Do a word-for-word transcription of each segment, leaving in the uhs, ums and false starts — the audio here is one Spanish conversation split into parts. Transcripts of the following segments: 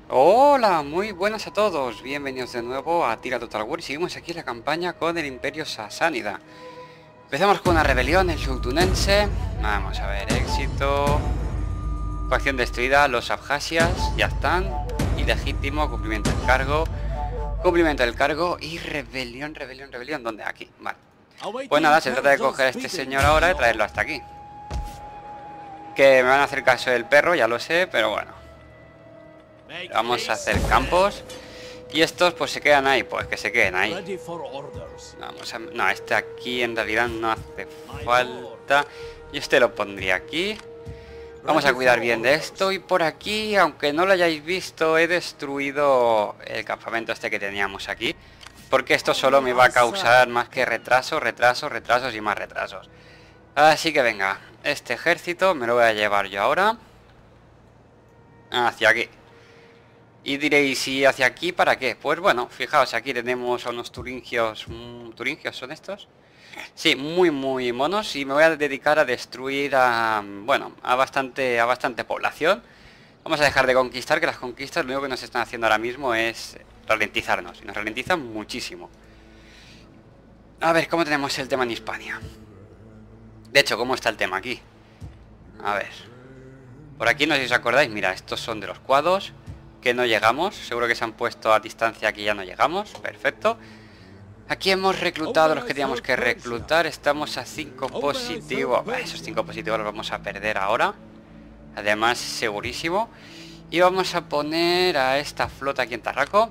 Hola, muy buenas a todos, bienvenidos de nuevo a Tira Total War y seguimos aquí en la campaña con el Imperio Sasánida. Empezamos con una rebelión, el Sultunense. Vamos a ver, éxito. Facción destruida, los Abjasias, ya están. Ilegítimo, cumplimiento del cargo. Cumplimiento del cargo y rebelión, rebelión, rebelión. ¿Dónde? Aquí, vale. Pues nada, se trata de coger a este señor ahora y traerlo hasta aquí. Que me van a hacer caso del perro, ya lo sé, pero bueno. Vamos a hacer campos. Y estos pues se quedan ahí, pues que se queden ahí. Vamos a... No, este aquí en realidad no hace falta. Y este lo pondría aquí. Vamos a cuidar bien de esto. Y por aquí, aunque no lo hayáis visto, he destruido el campamento este que teníamos aquí. Porque esto solo me va a causar más que retrasos, retrasos, retrasos y más retrasos. Así que venga, este ejército me lo voy a llevar yo ahora hacia aquí. Y diréis, ¿y hacia aquí para qué? Pues bueno, fijaos, aquí tenemos a unos turingios. Mmm, ¿Turingios son estos? Sí, muy muy monos. Y me voy a dedicar a destruir a... Bueno, a bastante, a bastante población. Vamos a dejar de conquistar, que las conquistas lo único que nos están haciendo ahora mismo es ralentizarnos. Y nos ralentizan muchísimo. A ver, ¿cómo tenemos el tema en Hispania? De hecho, ¿cómo está el tema aquí? A ver. Por aquí no sé si os acordáis, mira, estos son de los cuadros. Que no llegamos, seguro que se han puesto a distancia que ya no llegamos, perfecto. Aquí hemos reclutado los que teníamos que reclutar, estamos a cinco positivos. Bah, esos cinco positivos los vamos a perder ahora. Además, segurísimo. Y vamos a poner a esta flota aquí en Tarraco.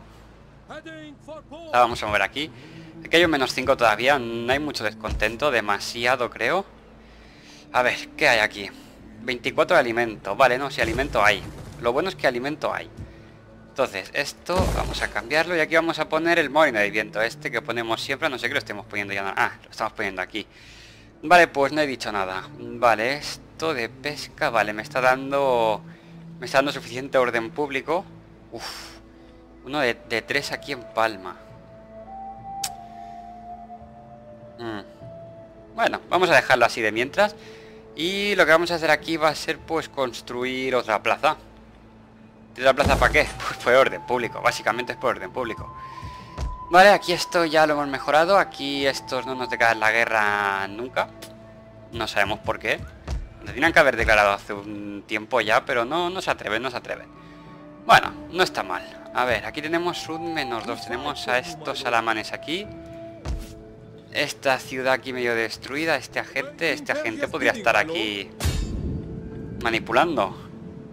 La vamos a mover aquí. Aquí hay un menos cinco todavía, no hay mucho descontento, demasiado creo. A ver, ¿qué hay aquí? veinticuatro de alimento, vale, no, si alimento hay. Lo bueno es que alimento hay. Entonces, esto vamos a cambiarlo y aquí vamos a poner el molino de viento este que ponemos siempre, no sé qué lo estemos poniendo ya. Ah, lo estamos poniendo aquí. Vale, pues no he dicho nada. Vale, esto de pesca, vale, me está dando... Me está dando suficiente orden público. Uf, uno de, de tres aquí en Palma. Mm. Bueno, vamos a dejarlo así de mientras. Y lo que vamos a hacer aquí va a ser pues construir otra plaza. ¿Y la plaza para qué? Pues por orden público, básicamente es por orden público. Vale, aquí esto ya lo hemos mejorado. Aquí estos no nos declaran la guerra nunca. No sabemos por qué. Nos tenían que haber declarado hace un tiempo ya, pero no, no se atreven, no se atreven. Bueno, no está mal. A ver, aquí tenemos un menos dos. Tenemos a estos alamanes aquí. Esta ciudad aquí medio destruida. Este agente, este agente podría estar aquí manipulando.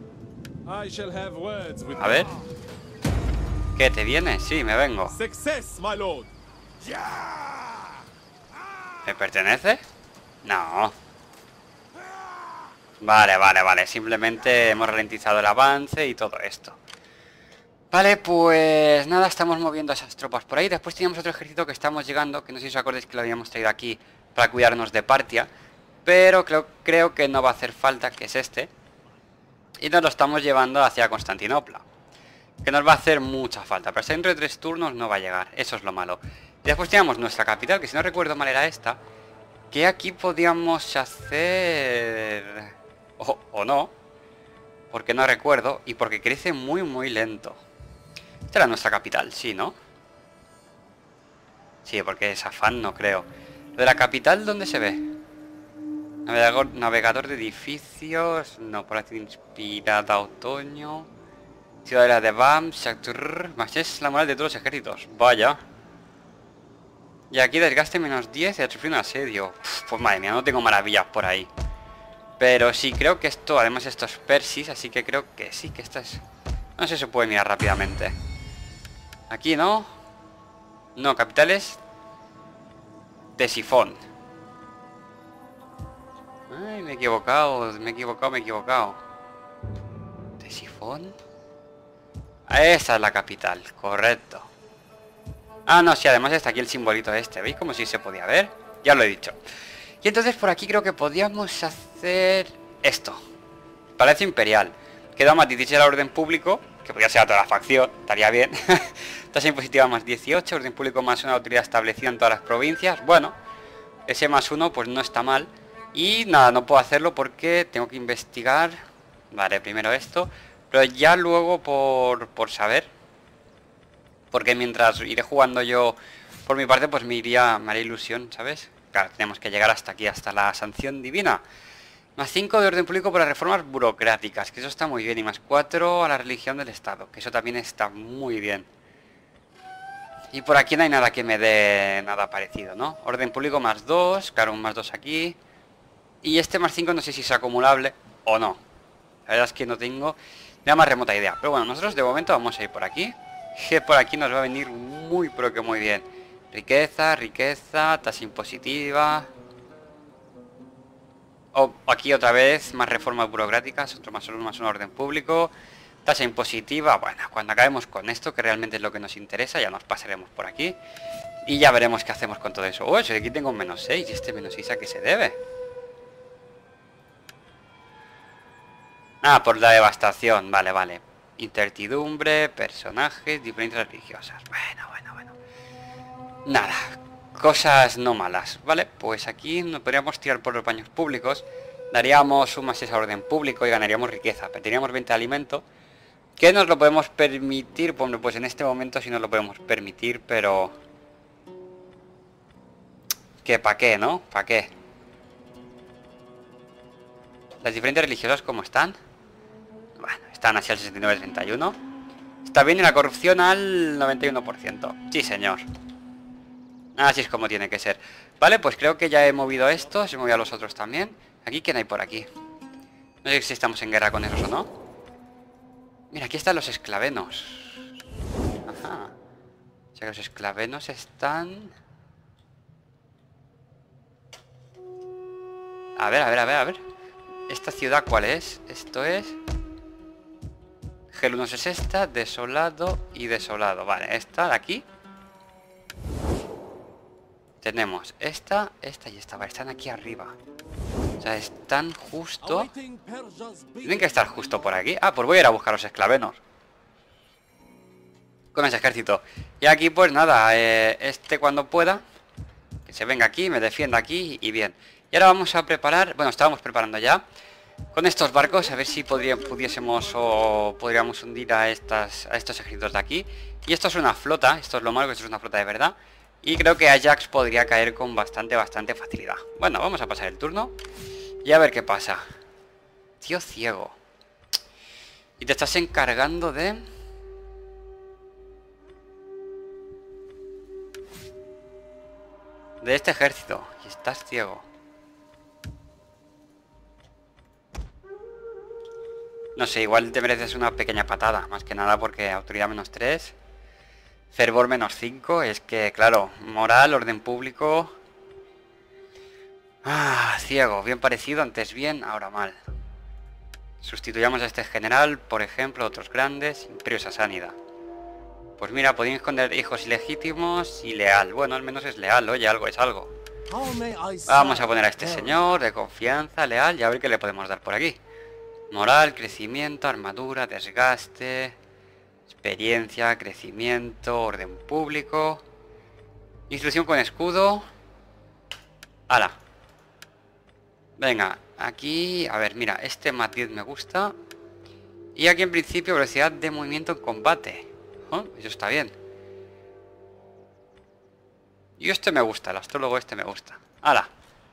A ver. ¿Qué te viene? Sí, me vengo. ¿Me pertenece? No. Vale, vale, vale. Simplemente hemos ralentizado el avance y todo esto. Vale, pues nada, estamos moviendo esas tropas por ahí. Después teníamos otro ejército que estamos llegando, que no sé si os acordáis que lo habíamos traído aquí para cuidarnos de Partia. Pero creo, creo que no va a hacer falta, que es este. Y nos lo estamos llevando hacia Constantinopla. Que nos va a hacer mucha falta. Pero hasta dentro de tres turnos no va a llegar. Eso es lo malo. Y después teníamos nuestra capital, que si no recuerdo mal era esta. Que aquí podíamos hacer... O, o no. Porque no recuerdo. Y porque crece muy muy lento. Esta era nuestra capital, sí, ¿no? Sí, porque es afán, no creo. Lo de la capital, ¿dónde se ve? Navegador, navegador de edificios. No, por aquí inspirada otoño. Ciudadela de Bam. Más es la moral de todos los ejércitos. Vaya. Y aquí desgaste menos diez y ha sufrido un asedio. Uf, pues madre mía, no tengo maravillas por ahí. Pero sí, creo que esto, además esto es Persis, así que creo que sí, que esta es... No sé si se puede mirar rápidamente. Aquí no. No, capitales de Sifón. Ay, me he equivocado, me he equivocado, me he equivocado. ¿De Sifón? Esa es la capital, correcto. Ah, no, sí, además está aquí el simbolito este. ¿Veis como si se podía ver? Ya lo he dicho. Y entonces por aquí creo que podíamos hacer esto. Palacio Imperial. Queda más dieciséis al orden público, que podría ser a toda la facción, estaría bien. Tasa impositiva más dieciocho, orden público más una autoridad establecida en todas las provincias. Bueno, ese más uno pues no está mal. Y nada, no puedo hacerlo porque tengo que investigar. Vale, primero esto. Pero ya luego por, por saber. Porque mientras iré jugando yo por mi parte, pues me iría, me haría ilusión, ¿sabes? Claro, tenemos que llegar hasta aquí, hasta la sanción divina. Más cinco de orden público para reformas burocráticas, que eso está muy bien. Y más cuatro a la religión del Estado, que eso también está muy bien. Y por aquí no hay nada que me dé nada parecido, ¿no? Orden público más dos, claro, un más dos aquí. Y este más cinco no sé si es acumulable o no. La verdad es que no tengo ni la más remota idea. Pero bueno, nosotros de momento vamos a ir por aquí. Que por aquí nos va a venir muy, pero que muy bien. Riqueza, riqueza, tasa impositiva. O aquí otra vez, más reformas burocráticas, otro más uno, más un orden público. Tasa impositiva, bueno, cuando acabemos con esto, que realmente es lo que nos interesa, ya nos pasaremos por aquí. Y ya veremos qué hacemos con todo eso. Oh, si aquí tengo un menos seis, y este menos seis ¿a qué se debe? Ah, por la devastación, vale, vale. Incertidumbre, personajes, diferencias religiosas. Bueno, bueno, bueno. Nada, cosas no malas, ¿vale? Pues aquí nos podríamos tirar por los baños públicos. Daríamos un más seis a orden público y ganaríamos riqueza. Perderíamos veinte de alimento. Que nos lo podemos permitir, bueno, pues en este momento sí nos lo podemos permitir, pero... ¿Qué? ¿Para qué, no? ¿Para qué? Las diferentes religiosas, ¿cómo están? Bueno, están así al sesenta y nueve sesenta y uno. Está bien, y la corrupción al noventa y uno por ciento. Sí, señor. Así es como tiene que ser. Vale, pues creo que ya he movido esto. Se movido a los otros también. Aquí, ¿quién hay por aquí? No sé si estamos en guerra con esos o no. Mira, aquí están los esclavenos. Ajá. O sea que los esclavenos están... A ver, a ver, a ver, a ver. ¿Esta ciudad cuál es? Esto es... Gelunos es esta, desolado y desolado. Vale, esta de aquí. Tenemos esta, esta y esta. Vale, están aquí arriba. O sea, están justo... Tienen que estar justo por aquí. Ah, pues voy a ir a buscar los esclavenos. Con ese ejército. Y aquí pues nada, eh, este cuando pueda, que se venga aquí, me defienda aquí y bien. Y ahora vamos a preparar, bueno, estábamos preparando ya con estos barcos, a ver si podría, pudiésemos o podríamos hundir a, estas, a estos ejércitos de aquí. Y esto es una flota, esto es lo malo, que esto es una flota de verdad. Y creo que Ajax podría caer con bastante, bastante facilidad. Bueno, vamos a pasar el turno y a ver qué pasa. Tío ciego. Y te estás encargando de... De este ejército. Y estás ciego. No sé, igual te mereces una pequeña patada. Más que nada porque autoridad menos tres. Fervor menos cinco. Es que, claro, moral, orden público. Ah, ciego. Bien parecido, antes bien, ahora mal. Sustituyamos a este general, por ejemplo, otros grandes. Imperio Sasánida. Pues mira, podían esconder hijos ilegítimos y leal. Bueno, al menos es leal, oye, algo es algo. Vamos a poner a este señor de confianza, leal, y a ver qué le podemos dar por aquí. Moral, crecimiento, armadura, desgaste, experiencia, crecimiento, orden público, instrucción con escudo. ¡Hala! Venga, aquí, a ver, mira, este matiz me gusta. Y aquí en principio velocidad de movimiento en combate. Oh, eso está bien. Y este me gusta, el astrólogo este me gusta. ¡Hala!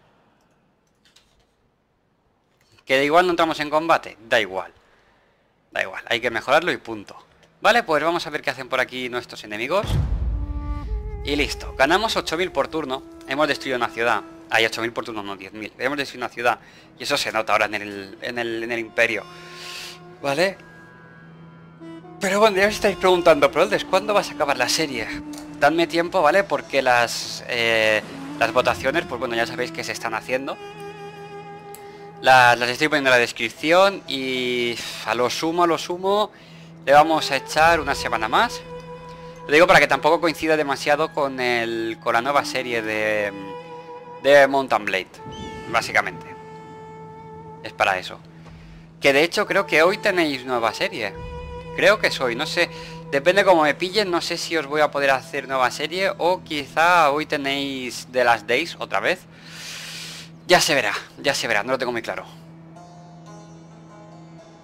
Que da igual no entramos en combate, da igual. Da igual, hay que mejorarlo y punto. Vale, pues vamos a ver qué hacen por aquí nuestros enemigos. Y listo, ganamos ocho mil por turno. Hemos destruido una ciudad. Hay ocho mil por turno, no diez mil. Hemos destruido una ciudad. Y eso se nota ahora en el, en el, en el imperio. Vale. Pero bueno, ya os estáis preguntando, Proldes, ¿cuándo vas a acabar la serie? Dadme tiempo, ¿vale? Porque las, eh, las votaciones, pues bueno, ya sabéis que se están haciendo. Las, las estoy poniendo en la descripción y a lo sumo, a lo sumo, le vamos a echar una semana más. Lo digo para que tampoco coincida demasiado con, el, con la nueva serie de, de Mount and Blade, básicamente. Es para eso. Que de hecho creo que hoy tenéis nueva serie. Creo que soy, no sé. Depende cómo me pillen, no sé si os voy a poder hacer nueva serie o quizá hoy tenéis The Last Days otra vez. Ya se verá, ya se verá, no lo tengo muy claro.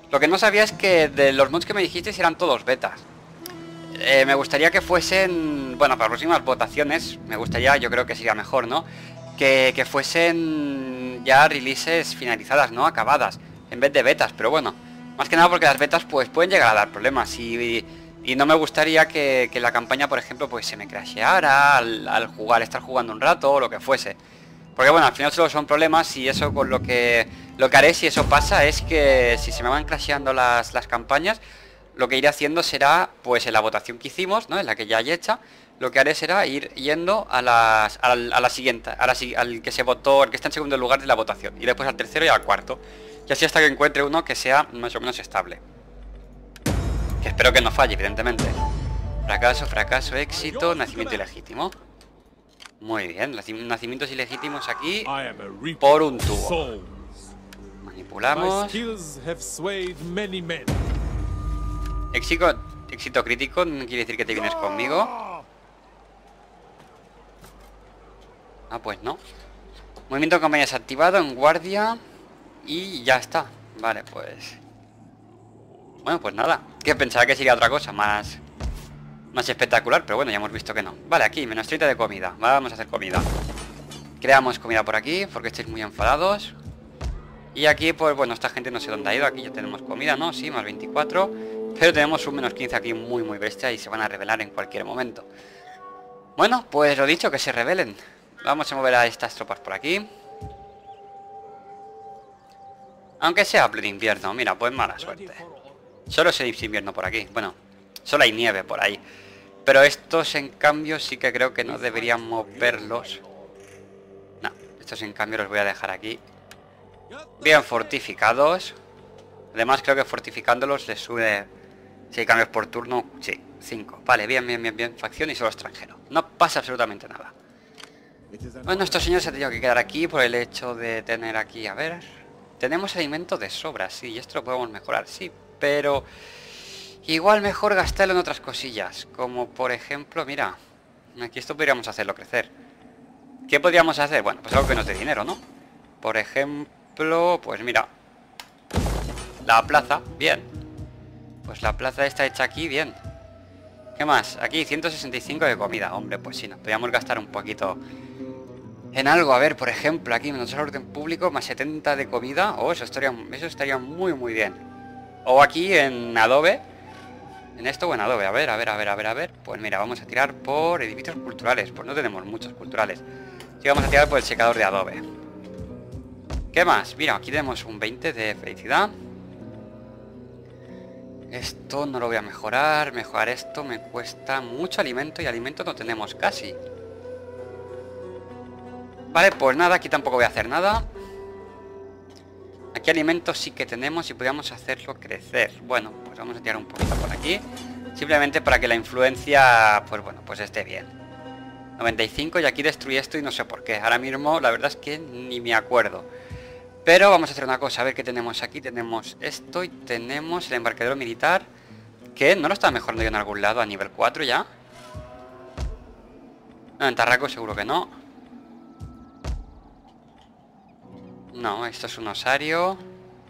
Lo que no sabía es que de los mods que me dijiste eran todos betas. Eh, me gustaría que fuesen, bueno, para próximas votaciones, me gustaría, yo creo que sería mejor, ¿no? Que, que fuesen ya releases finalizadas, ¿no? Acabadas, en vez de betas, pero bueno, más que nada porque las betas pues pueden llegar a dar problemas y, y no me gustaría que, que la campaña, por ejemplo, pues se me crasheara al, al jugar, estar jugando un rato o lo que fuese. Porque bueno, al final solo son problemas y eso con lo que lo que haré si eso pasa es que si se me van crasheando las, las campañas, lo que iré haciendo será, pues en la votación que hicimos, ¿no? En la que ya hay hecha, lo que haré será ir yendo a las a la, a la siguiente, a la, al que se votó, el que está en segundo lugar de la votación, y después al tercero y al cuarto. Y así hasta que encuentre uno que sea más o menos estable. Que espero que no falle, evidentemente. Fracaso, fracaso, éxito, nacimiento ilegítimo. Muy bien, nacimientos ilegítimos aquí por un tubo. Manipulamos. Éxito, éxito crítico, no quiere decir que te vienes conmigo. Ah, pues no. Movimiento de campaña desactivado en guardia. Y ya está. Vale, pues... Bueno, pues nada. Que pensaba que sería otra cosa más... Más espectacular, pero bueno, ya hemos visto que no. Vale, aquí, menos treinta de comida. Vamos a hacer comida. Creamos comida por aquí, porque estáis muy enfadados. Y aquí, pues bueno, esta gente no sé dónde ha ido. Aquí ya tenemos comida, ¿no? Sí, más veinticuatro. Pero tenemos un menos quince aquí muy, muy bestia y se van a revelar en cualquier momento. Bueno, pues lo dicho, que se rebelen. Vamos a mover a estas tropas por aquí. Aunque sea pleno invierno, mira, pues mala suerte. Solo se dice invierno por aquí. Bueno, solo hay nieve por ahí. Pero estos en cambio sí que creo que no deberían moverlos. No, estos en cambio los voy a dejar aquí. Bien fortificados. Además creo que fortificándolos les sube... Si hay cambios por turno, sí, cinco. Vale, bien, bien, bien, bien. Facción y solo extranjero. No pasa absolutamente nada. Bueno, estos señores se han tenido que quedar aquí por el hecho de tener aquí, a ver... Tenemos alimento de sobra, sí, y esto lo podemos mejorar, sí, pero... Igual mejor gastarlo en otras cosillas, como por ejemplo, mira, aquí esto podríamos hacerlo crecer. ¿Qué podríamos hacer? Bueno, pues algo que nos dé dinero, ¿no? Por ejemplo, pues mira, la plaza, bien. Pues la plaza está hecha aquí, bien. ¿Qué más? Aquí ciento sesenta y cinco de comida, hombre, pues sí, nos podríamos gastar un poquito en algo. A ver, por ejemplo, aquí menos orden público, más setenta de comida. Oh, eso estaría, eso estaría muy, muy bien. O aquí en Adobe. En esto o en Adobe, a ver, a ver, a ver, a ver, a ver. Pues mira, vamos a tirar por edificios culturales. Pues no tenemos muchos culturales. Sí, vamos a tirar por el secador de Adobe. ¿Qué más? Mira, aquí tenemos un veinte de felicidad. Esto no lo voy a mejorar. Mejorar esto me cuesta mucho alimento y alimento no tenemos casi. Vale, pues nada, aquí tampoco voy a hacer nada. Aquí alimentos sí que tenemos y podríamos hacerlo crecer. Bueno, pues vamos a tirar un poquito por aquí. Simplemente para que la influencia, pues bueno, pues esté bien. noventa y cinco y aquí destruí esto y no sé por qué. Ahora mismo la verdad es que ni me acuerdo. Pero vamos a hacer una cosa, a ver qué tenemos aquí. Tenemos esto y tenemos el embarcadero militar. Que no lo estaba mejorando yo en algún lado a nivel cuatro ya. No, en Tarraco seguro que no. No, esto es un osario.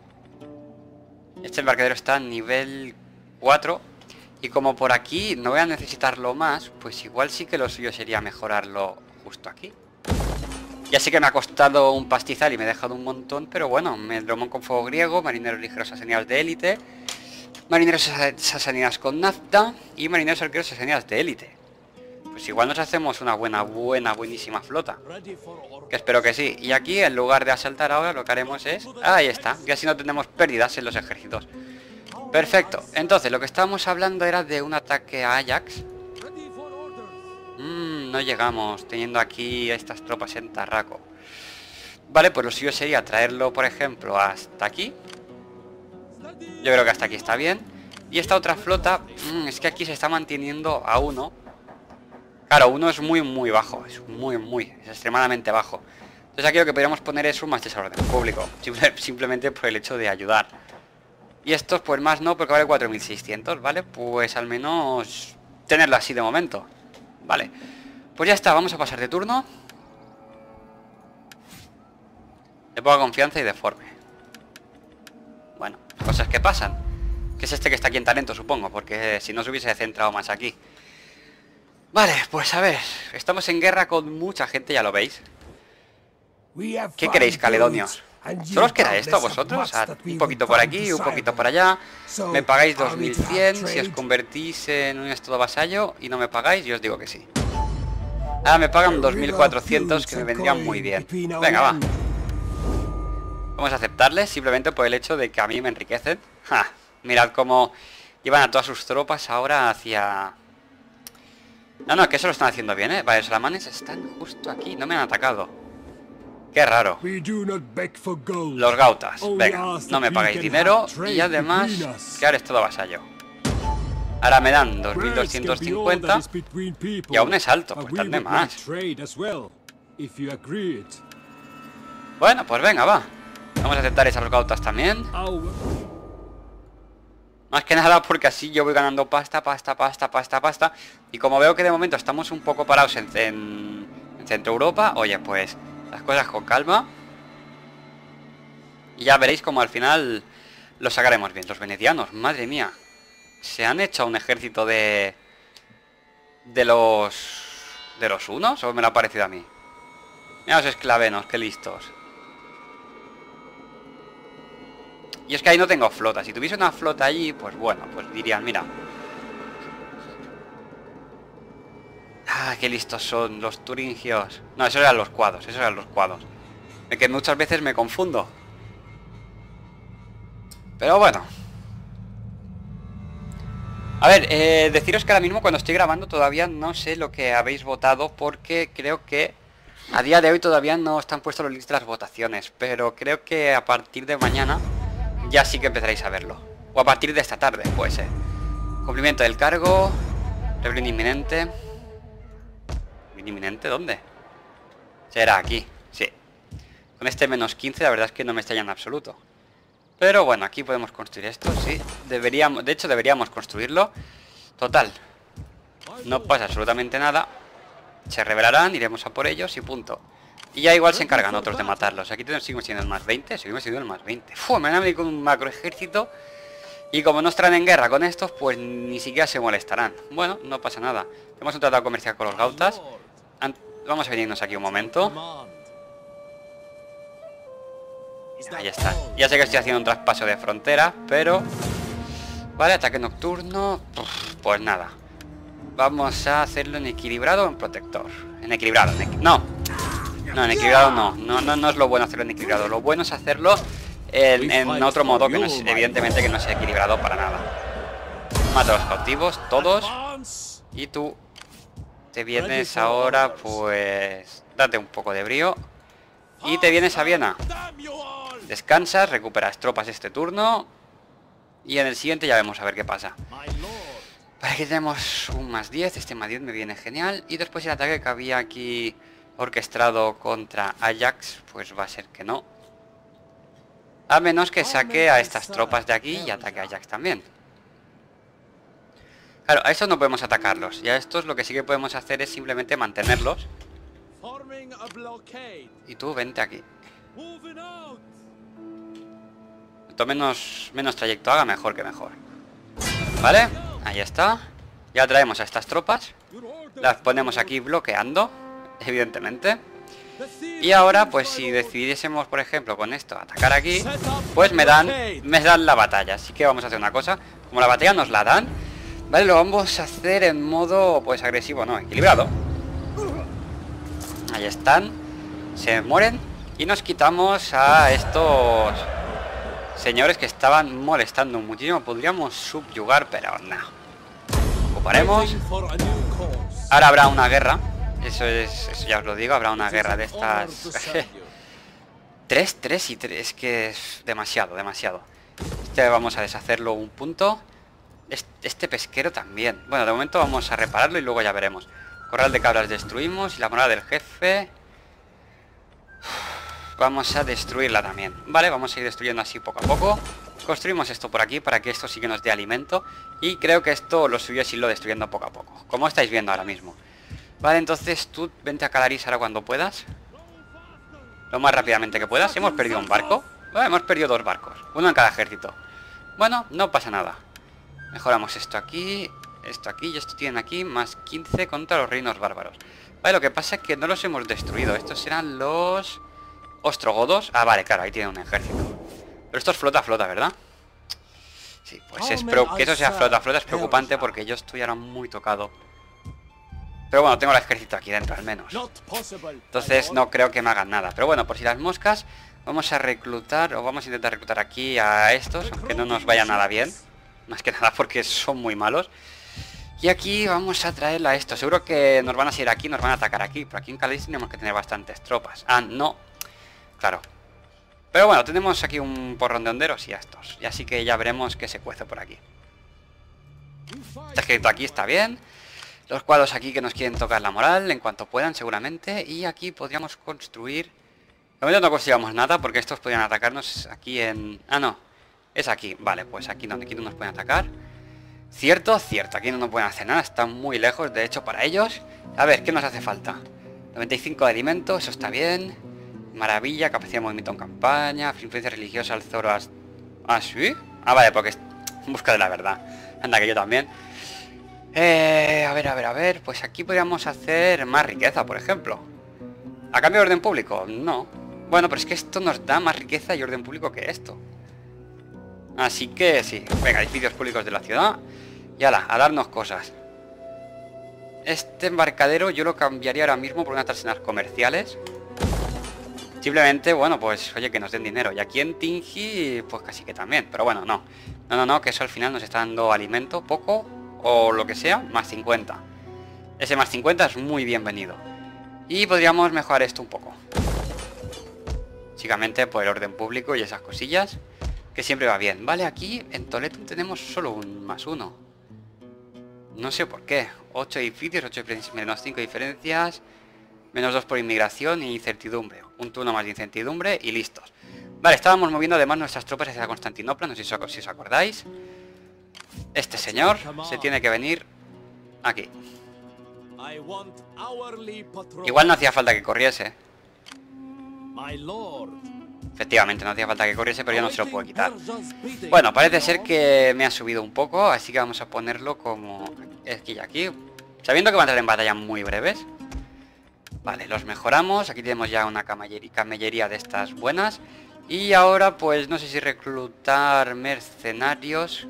Este embarcadero está a nivel cuatro. Y como por aquí no voy a necesitarlo más, pues igual sí que lo suyo sería mejorarlo justo aquí. Ya sé que me ha costado un pastizal y me he dejado un montón, pero bueno, Medromón con fuego griego, marineros ligeros sasanidas de élite, marineros sasanidas con nafta y marineros arqueros sasanidas de élite. Pues igual nos hacemos una buena, buena, buenísima flota. Que espero que sí. Y aquí, en lugar de asaltar ahora, lo que haremos es... Ahí está. Y así no tenemos pérdidas en los ejércitos. Perfecto. Entonces, lo que estábamos hablando era de un ataque a Ajax. Mmm, no llegamos, teniendo aquí estas tropas en Tarraco. Vale, pues lo suyo sería traerlo, por ejemplo, hasta aquí. Yo creo que hasta aquí está bien. Y esta otra flota, mmm, es que aquí se está manteniendo a uno. Claro, uno es muy, muy bajo. Es muy, muy, es extremadamente bajo. Entonces aquí lo que podríamos poner es un más desorden público. Simple, simplemente por el hecho de ayudar. Y estos, pues más no, porque vale cuatro mil seiscientos, ¿vale? Pues al menos tenerlo así de momento. Vale. Pues ya está, vamos a pasar de turno. De poca confianza y deforme. Bueno, Cosas que pasan. Que es este que está aquí en talento, supongo, porque si no se hubiese centrado más aquí. Vale, pues a ver, estamos en guerra con mucha gente, ya lo veis. ¿Qué queréis, caledonios? ¿Solo os queda esto a vosotros? Ah, un poquito por aquí, un poquito por allá. Me pagáis dos mil cien si os convertís en un estado vasallo y no me pagáis, yo os digo que sí. Ahora me pagan dos mil cuatrocientos, que me vendrían muy bien. Venga, va. Vamos a aceptarles simplemente por el hecho de que a mí me enriquecen. Ja, mirad cómo llevan a todas sus tropas ahora hacia... No, no, que eso lo están haciendo bien, ¿eh? Vale, los alamanes están justo aquí, no me han atacado. Qué raro. Los gautas, venga, no me pagáis dinero y además que ahora es todo vasallo. Ahora me dan dos mil doscientos cincuenta y aún es alto, pues dadme más. Bueno, pues venga, va. Vamos a aceptar a los gautas también. Más que nada porque así yo voy ganando pasta, pasta, pasta, pasta, pasta. Y como veo que de momento estamos un poco parados en, en, en Centro Europa, oye, pues las cosas con calma. Y ya veréis como al final lo sacaremos bien. Los venecianos, madre mía. ¿Se han hecho un ejército de... de los... de los unos? ¿O me lo ha parecido a mí? Mira los esclavenos, qué listos. Y es que ahí no tengo flota. Si tuviese una flota allí, pues bueno, pues dirían, mira. Ah, qué listos son los turingios. No, esos eran los cuadros, esos eran los cuadros. De que muchas veces me confundo. Pero bueno. A ver, eh, deciros que ahora mismo cuando estoy grabando todavía no sé lo que habéis votado, porque creo que a día de hoy todavía no están puestos los links de las votaciones. Pero creo que a partir de mañana ya sí que empezaréis a verlo. O a partir de esta tarde, puede ser. Cumplimiento del cargo. Rebelión inminente. ¿Rebelión inminente? ¿Dónde? Será aquí, sí. Con este menos quince la verdad es que no me extraña en absoluto. Pero bueno, aquí podemos construir esto, sí. Deberíamos, de hecho deberíamos construirlo. Total. No pasa absolutamente nada. Se rebelarán, iremos a por ellos y punto. Y ya igual se encargan otros de matarlos. Aquí seguimos siendo el más veinte. Seguimos siendo el más veinte. Fu, me han venido con un macro ejército. Y como no estarán en guerra con estos, pues ni siquiera se molestarán. Bueno, no pasa nada. Hemos un tratado comercial con los gautas. Vamos a venirnos aquí un momento. Ahí está. Ya sé que estoy haciendo un traspaso de frontera, pero... Vale, ataque nocturno. Pues nada. Vamos a hacerlo en equilibrado o en protector. En equilibrado. En equi... No. No, en equilibrado no. No, no. no es lo bueno hacerlo en equilibrado. Lo bueno es hacerlo en, en otro modo que no es, evidentemente que no sea equilibrado para nada. Mata a los cautivos, todos. Y tú te vienes ahora, pues... Date un poco de brío. Y te vienes a Viena. Descansas, recuperas tropas este turno. Y en el siguiente ya vemos a ver qué pasa. Vale, aquí tenemos un más diez. Este más diez me viene genial. Y después el ataque que había aquí orquestado contra Ajax, pues va a ser que no. A menos que saque a estas tropas de aquí y ataque a Ajax también. Claro, a estos no podemos atacarlos. Y a estos lo que sí que podemos hacer es simplemente mantenerlos. Y tú vente aquí. Cuanto menos, menos trayecto haga, mejor que mejor. Vale, ahí está. Ya traemos a estas tropas. Las ponemos aquí bloqueando, evidentemente. Y ahora, pues si decidiésemos, por ejemplo, con esto, atacar aquí, pues me dan, me dan la batalla. Así que vamos a hacer una cosa. Como la batalla nos la dan, vale, lo vamos a hacer en modo, pues agresivo, no, equilibrado. Ahí están. Se mueren. Y nos quitamos a estos señores que estaban molestando muchísimo. Podríamos subyugar, pero no. Ocuparemos. Ahora habrá una guerra. Eso es, eso ya os lo digo, habrá una guerra de estas. tres, tres y tres, que es demasiado, demasiado. Este vamos a deshacerlo un punto. Este, este pesquero también. Bueno, de momento vamos a repararlo y luego ya veremos. Corral de cabras destruimos y la morada del jefe vamos a destruirla también. Vale, vamos a ir destruyendo así poco a poco. Construimos esto por aquí para que esto sí que nos dé alimento. Y creo que esto lo suyo es irlo destruyendo poco a poco, como estáis viendo ahora mismo. Vale, entonces tú vente a Calaris ahora cuando puedas. Lo más rápidamente que puedas. Hemos perdido un barco. Vale, hemos perdido dos barcos. Uno en cada ejército. Bueno, no pasa nada. Mejoramos esto aquí, esto aquí y esto tienen aquí más quince contra los reinos bárbaros. Vale, lo que pasa es que no los hemos destruido. Estos serán los ostrogodos. Ah, vale, claro, ahí tienen un ejército. Pero esto es flota, flota, ¿verdad? Sí, pues es pero que eso sea flota, flota es preocupante porque yo estoy ahora muy tocado. Pero bueno, tengo el ejército aquí dentro al menos. Entonces no creo que me hagan nada. Pero bueno, por si las moscas, vamos a reclutar, o vamos a intentar reclutar aquí a estos, aunque no nos vaya nada bien. Más que nada porque son muy malos. Y aquí vamos a traer a estos. Seguro que nos van a seguir aquí, nos van a atacar aquí. Pero aquí en Calais tenemos que tener bastantes tropas. Ah, no. Claro. Pero bueno, tenemos aquí un porrón de honderos y a estos. Y así que ya veremos qué se cuece por aquí. Este ejército aquí está bien. Los cuadros aquí que nos quieren tocar la moral en cuanto puedan seguramente. Y aquí podríamos construir... De momento no construyamos nada porque estos podrían atacarnos aquí en... Ah, no. Es aquí. Vale, pues aquí donde aquí no nos pueden atacar. Cierto, cierto. Aquí no nos pueden hacer nada. Están muy lejos, de hecho, para ellos. A ver, ¿qué nos hace falta? noventa y cinco de alimento, eso está bien. Maravilla, capacidad de movimiento en campaña. Influencia religiosa al Zoroast... ¿Ah, sí? Ah, vale, porque es en busca de la verdad. Anda, que yo también. Eh, a ver, a ver, a ver. Pues aquí podríamos hacer más riqueza, por ejemplo. ¿A cambio de orden público? No. Bueno, pero es que esto nos da más riqueza y orden público que esto. Así que sí. Venga, edificios públicos de la ciudad. Y ala, a darnos cosas. Este embarcadero yo lo cambiaría ahora mismo por unas arsenales comerciales. Simplemente, bueno, pues oye, que nos den dinero. Y aquí en Tingi, pues casi que también. Pero bueno, no. No, no, no, que eso al final nos está dando alimento, poco, o lo que sea, más cincuenta. Ese más cincuenta es muy bienvenido. Y podríamos mejorar esto un poco. Básicamente por el orden público y esas cosillas, que siempre va bien. Vale, aquí en Toledo tenemos solo un más uno. No sé por qué. ocho edificios, ocho diferencias, menos cinco diferencias, menos dos por inmigración y incertidumbre. Un turno más de incertidumbre y listos. Vale, estábamos moviendo además nuestras tropas hacia Constantinopla, no sé si os, si os acordáis. Este señor se tiene que venir aquí. Igual no hacía falta que corriese. Efectivamente, no hacía falta que corriese, pero ya no se lo puedo quitar. Bueno, parece ser que me ha subido un poco, así que vamos a ponerlo como... aquí y aquí. Sabiendo que va a entrar en batallas muy breves. Vale, los mejoramos. Aquí tenemos ya una camellería, camellería de estas buenas. Y ahora, pues, no sé si reclutar mercenarios.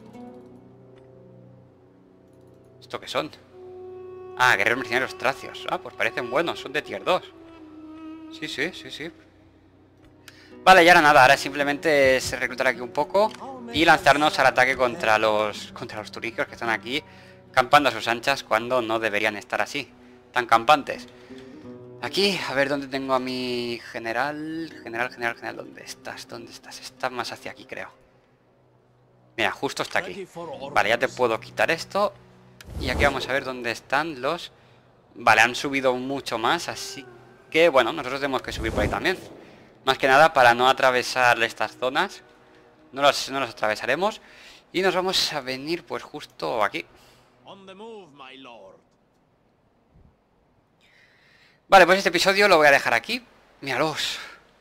¿Esto qué son? Ah, guerreros mercenarios tracios. Ah, pues parecen buenos, son de tier dos. Sí, sí, sí, sí. Vale, y ahora nada, ahora simplemente es reclutar aquí un poco y lanzarnos al ataque contra los contra los turingios que están aquí campando a sus anchas cuando no deberían estar así, tan campantes. Aquí, a ver dónde tengo a mi general, general, general, general, ¿dónde estás? ¿Dónde estás? Está más hacia aquí, creo. Mira, justo está aquí. Vale, ya te puedo quitar esto. Y aquí vamos a ver dónde están los... Vale, han subido mucho más, así que, bueno, nosotros tenemos que subir por ahí también. Más que nada para no atravesar estas zonas. No las, no las atravesaremos. Y nos vamos a venir pues justo aquí. Vale, pues este episodio lo voy a dejar aquí. Míralos.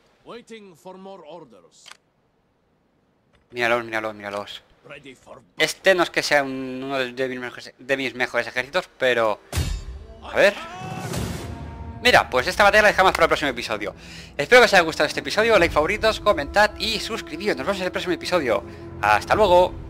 Míralos, míralos, míralos. Este no es que sea un, uno de mis, mejores, de mis mejores ejércitos, pero... A ver... Mira, pues esta batalla la dejamos para el próximo episodio. Espero que os haya gustado este episodio, like, favoritos, comentad y suscribiros. Nos vemos en el próximo episodio. ¡Hasta luego!